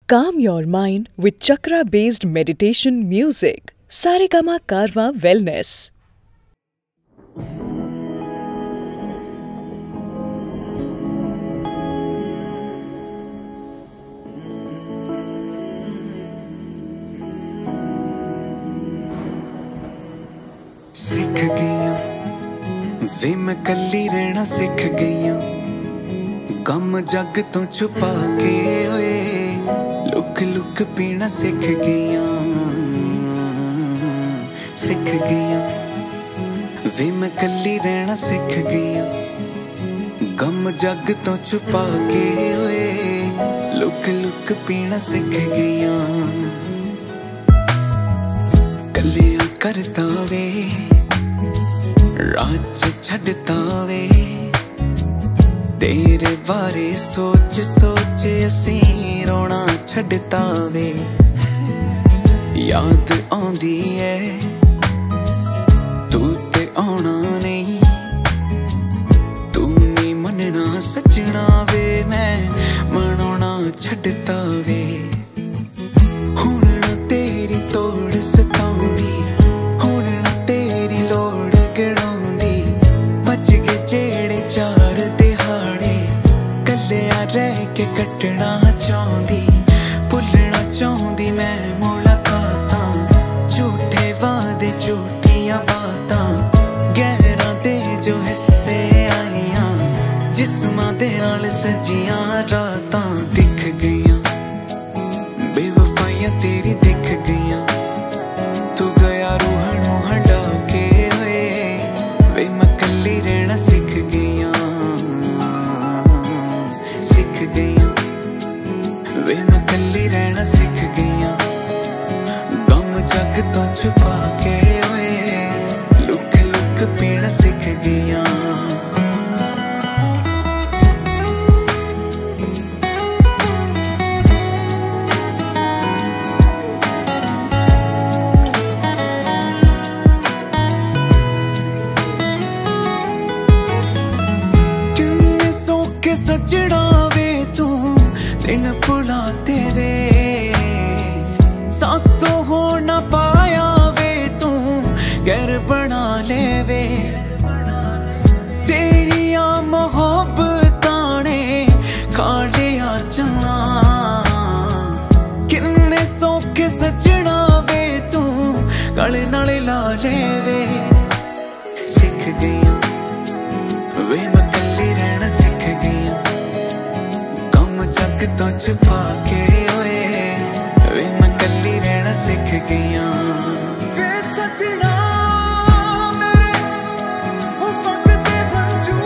Calm your mind with chakra-based meditation music. Saregama Karwa Wellness. सीख गईयां वे मैं कल्ली रहना सीख गईयां गम जग तो छुपा के होए लुक लुक पीना सीख गईयां वे मैं कल्ली रहना सीख गईयां गम जग तो छुपा के होए लुक लुक पीना सीख गईयां कल्लियां करता वे राज छड़ता वे तेरे बारे सोच सोच असी रोना छड़ता वे याद आंदी है तू ते आना नहीं तू नहीं मनना सजना वे मैं मनाना छड़ता वे हुण ना तेरी तोड़ सताउंदी हुण ना तेरी लोड़ गिणाउंदी बच के जेड़े चार दिहाड़े कल्लिया रह के कटना चाहुंदी भुलना चाहुंदी मैं मुलाकातां झूठे वादे झूठियां बातां गैरां दे जो हिस्से आईयां जिस्मां दे नाल सजियां रातां दिख गईयां बेवफाइयां तेरी दिख गईयां तू गया रूह नूं हंडा के होए वे मैं कल्ली रहना सीख गईयां वे मैं कल्ली रहना सीख गईयां गम जग तो छुपा के होए लुक लुक पीना सीख गईयां किन्ने सोके सजना वे तू दिन भुलाते वे सातो हो ना पाया वे तू गैर बना ले वे तेरिया मोहब्बतां ने खा लिया चना किन्ने सोके सजना वे तू गले नाल ला ले वे सीख गईयां वे मैं कल्ली रहना सीख गईयां गम जग तो छुपा के होए वे मैं कल्ली रहना सीख गईयां वे सजना मेरे वो वक्त दे बंजू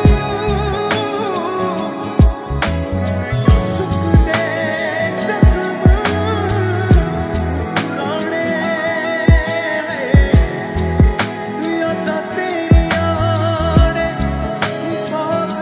सुख दे जख्म पुराने यादां तेरियां ने बहुत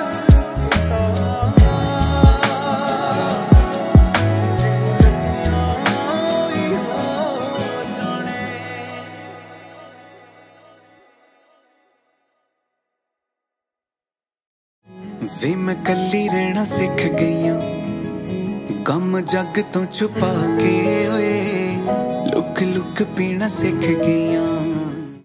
वे मैं कल्ली रहना सीख गईयां गम जग तो छुपा के होए लुक लुक पीना सीख गईयां।